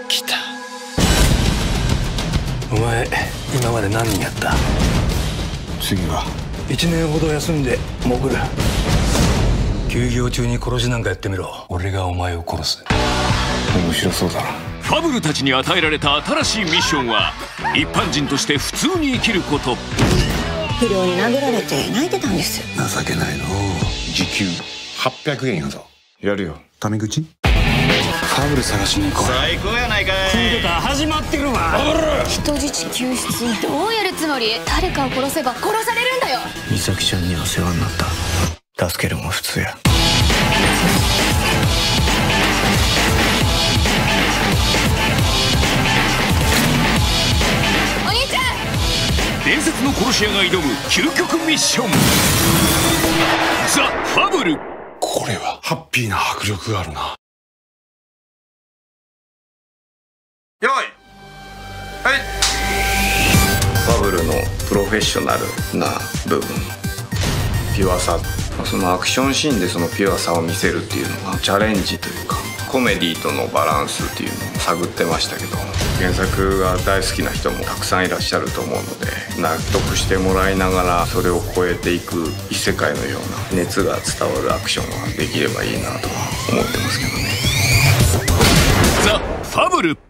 来た。お前今まで何人やった？ 次は 1年ほど休んで潜る。休業中に殺しなんかやってみろ。俺がお前を殺す。 面白そうだな。 ファブルたちに与えられた新しいミッションは一般人として普通に生きること。 不良に殴られて泣いてたんです。 情けないの。 時給800円やぞ。やるよ。タメ口？ファブル探しに行こう。 最高やないかい。 クーデター始まってるわ。 人質救出。 どうやるつもり？誰かを殺せば殺されるんだよ。 美咲ちゃんには世話になった。助けるも普通や。 お兄ちゃん！ 伝説の殺し屋が挑む究極ミッション、ザ・ファブル。 これはハッピーな迫力があるな。 よいはい。 ファブルのプロフェッショナルな部分、ピュアさ、そのアクションシーンでそのピュアさを見せるっていうのがチャレンジというか、コメディとのバランスっていうのを探ってましたけど、原作が大好きな人もたくさんいらっしゃると思うので、納得してもらいながらそれを超えていく異世界のような熱が伝わるアクションができればいいなとは思ってますけどね。 ザ・ファブル。